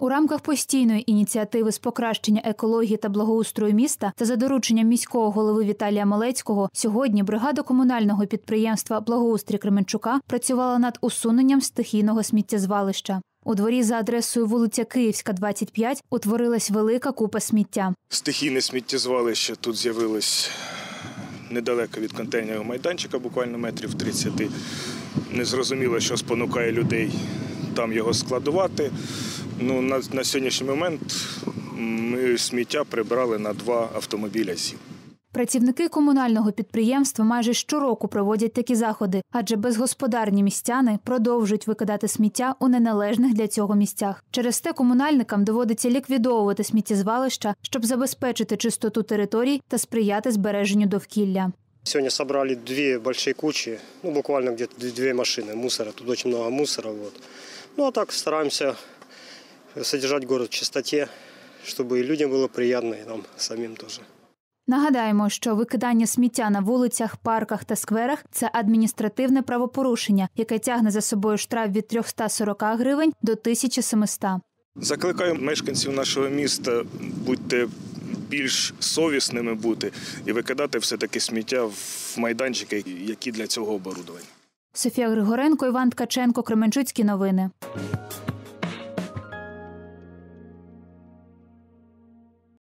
У рамках постійної ініціативи з покращення екології та благоустрою міста та за дорученням міського голови Віталія Малецького сьогодні бригада комунального підприємства «Благоустрій Кременчука» працювала над усуненням стихійного сміттєзвалища. У дворі за адресою вулиця Київська, 25, утворилась велика купа сміття. Стихійне сміттєзвалище тут з'явилось недалеко від контейнерного майданчика, буквально метрів 30. Незрозуміло, що спонукає людей там його складувати. На сьогоднішній момент ми сміття прибрали на 2 автомобіля ЗІЛ. Працівники комунального підприємства майже щороку проводять такі заходи, адже безгосподарні містяни продовжують викидати сміття у неналежних для цього місцях. Через те комунальникам доводиться ліквідовувати сміттєзвалища, щоб забезпечити чистоту територій та сприяти збереженню довкілля. Сегодня собрали 2 большие кучи, буквально где-то 2 машины мусора. Тут очень много мусора. А так стараемся содержать город в чистоте, чтобы и людям было приятно, и нам самим тоже. Нагадаємо, що викидання сміття на вулицях, парках та скверах – це адміністративне правопорушення, яке тягне за собою штраф від 340 гривень до 1700. Закликаю мешканців нашого міста бути більш совісними і викидати все-таки сміття в майданчики, які для цього оборудовані. Софія Григоренко, Іван Ткаченко, Кременчуцькі новини.